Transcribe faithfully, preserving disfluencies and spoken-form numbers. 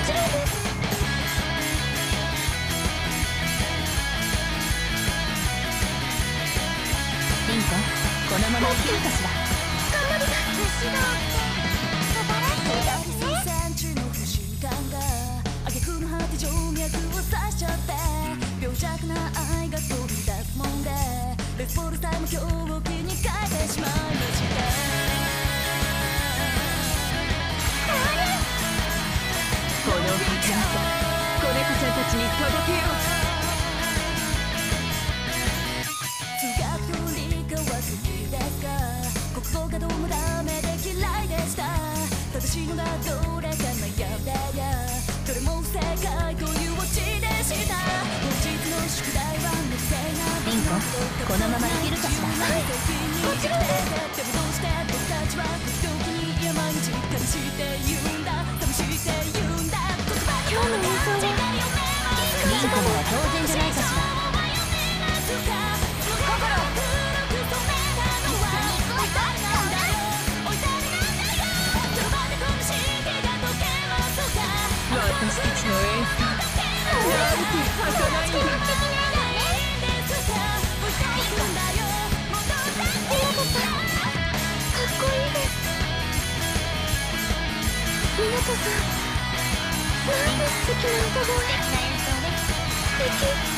ちろんです。 リンコ、このまま生きるかしら。 頑張ります。後ろって素晴らしいですね。挙句の果て静脈を刺しちゃって病弱な愛が飛び出すもんでレスポールさえも狂気に変えてしまいました。 この幸せ、子猫ちゃんたちに届けよう。 通学距離がは好きですか。国語がどうもダメで嫌いでした。正しいのがどれか悩んでやどれも不正解というオチでした。本日の宿題は無性なリンコ、このまま生きるかしら。 はい、もちろんです。でもどうして僕たちは時々にいや毎日悲して言うんだ寂して言うんだ今日の演奏はリンコなら当然じゃないかしら。私たちの演奏なんて儚いんだ。 湊さん、なんて素敵な歌声。素敵。